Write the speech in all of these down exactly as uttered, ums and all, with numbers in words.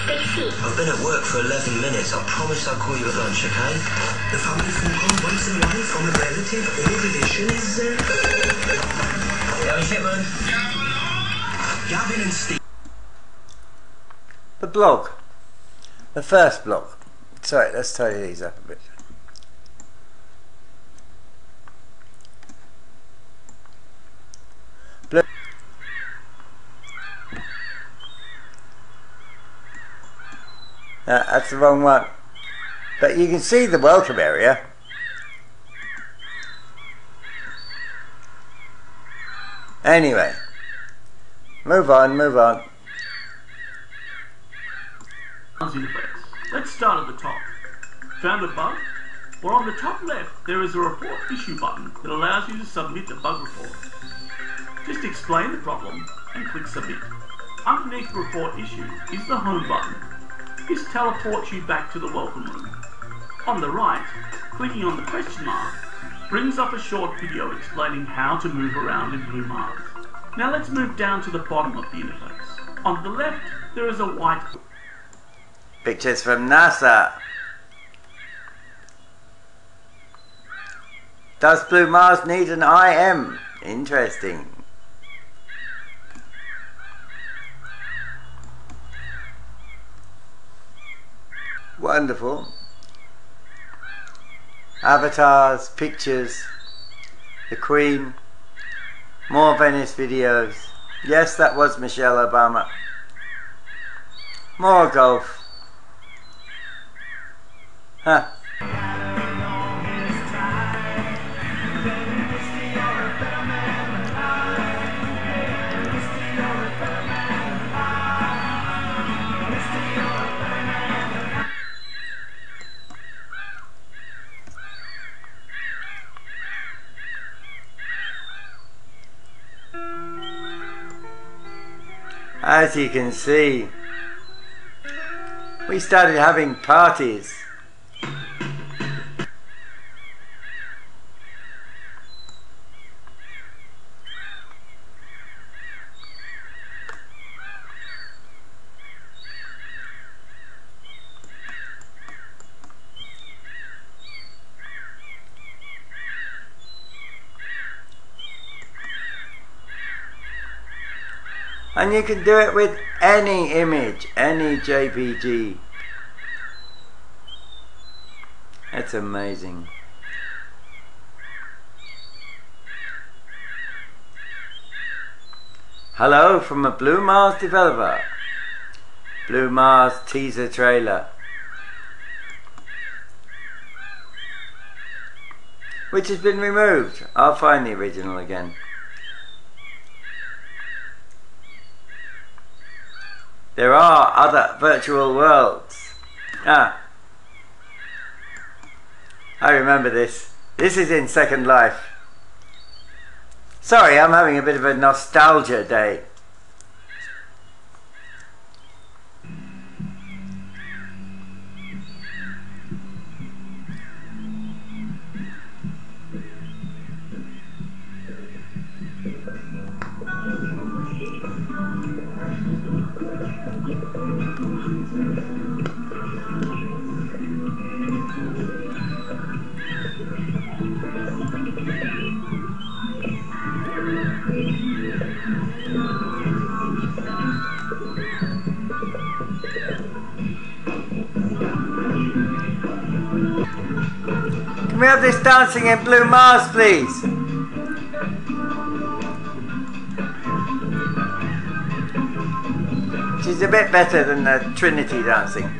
I've been at work for eleven minutes. I promise I'll call you at lunch, okay? The family phone call once in a while from a relative or relation is... Uh... Gavin Shipman. Gavin and Steve. The blog. The first blog. Sorry, let's tidy these up a bit. Blue. Uh, that's the wrong one. But you can see the welcome area. Anyway. Move on, move on. Let's start at the top. Found a bug? Well, on the top left, there is a report issue button that allows you to submit a bug report. Just explain the problem and click submit. Underneath the report issue is the home button. This teleports you back to the welcome room. On the right, clicking on the question mark brings up a short video explaining how to move around in Blue Mars. Now let's move down to the bottom of the interface. On the left, there is a white... Pictures from NASA. Does Blue Mars need an I M? Interesting. Wonderful. Avatars, pictures, the Queen, more Venice videos. Yes, that was Michelle Obama. More golf. Huh. As you can see, we started having parties. And you can do it with any image, any J P G. That's amazing. Hello from a Blue Mars developer. Blue Mars teaser trailer. Which has been removed. I'll find the original again. There are other virtual worlds. Ah. I remember this. This is in Second Life. Sorry, I'm having a bit of a nostalgia day. Can we have this dancing in Blue Mars, please? She's a bit better than the Trinity dancing.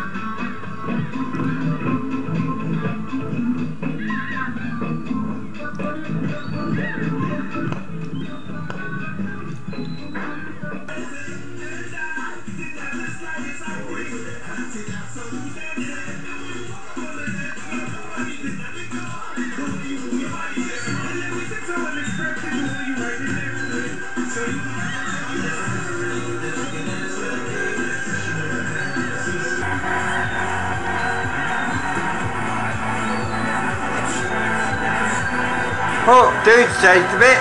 Oh, dude's changed a bit.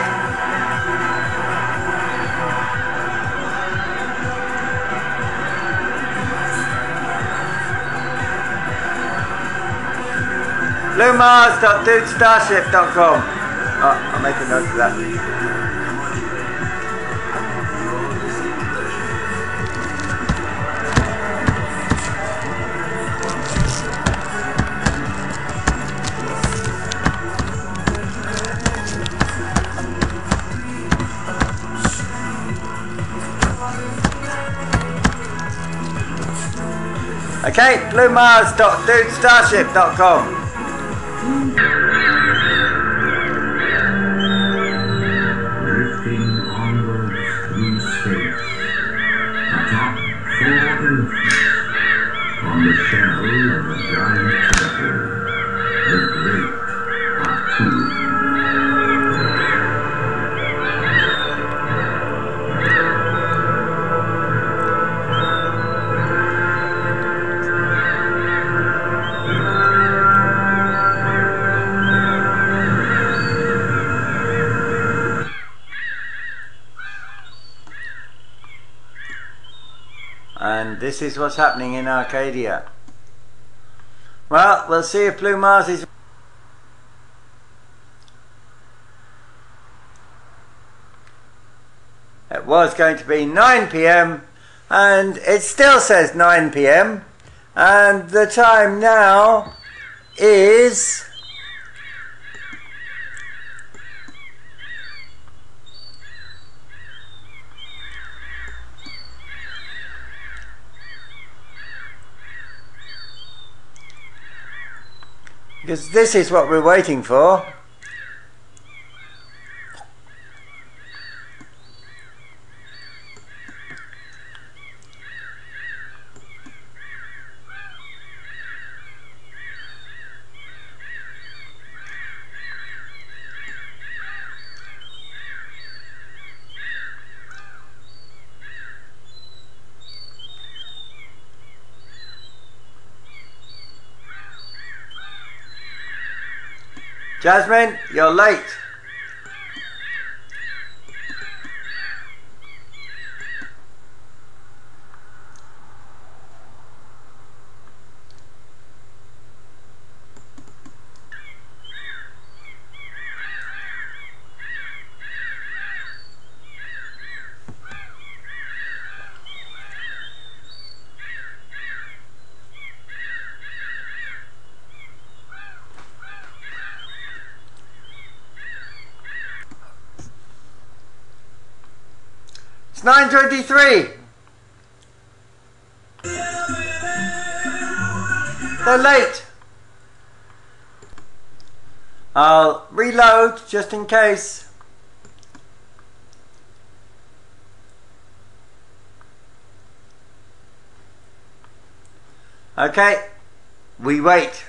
blue mars dot dude starship dot com. Oh, I'll make a note of that. Okay, blue mars dot dude starship dot com. Drifting onwards through space, atop four Earths, on the shell of a giant turtle, the great Aku. And this is what's happening in Arcadia. Well, we'll see if Blue Mars is... It was going to be nine p m and it still says nine p m and the time now is... Because this is what we're waiting for. Jasmine, you're late. It's nine twenty-three. They're late. I'll reload just in case. Okay, we wait.